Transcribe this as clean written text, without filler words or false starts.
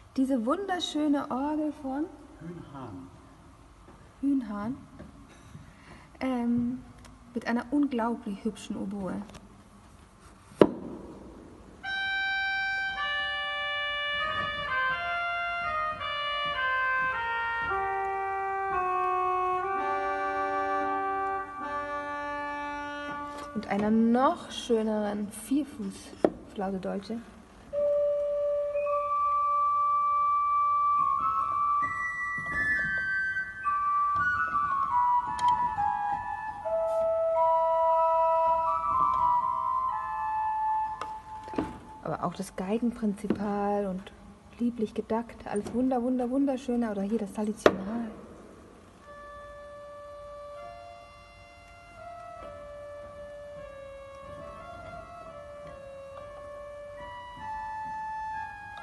Diese wunderschöne Orgel von Hünhahn mit einer unglaublich hübschen Oboe. Und einer noch schöneren Vierfuß-Flaute Dolce. Aber auch das Geigenprinzipal und lieblich gedackt, alles wunderschöner. Oder hier das Traditional.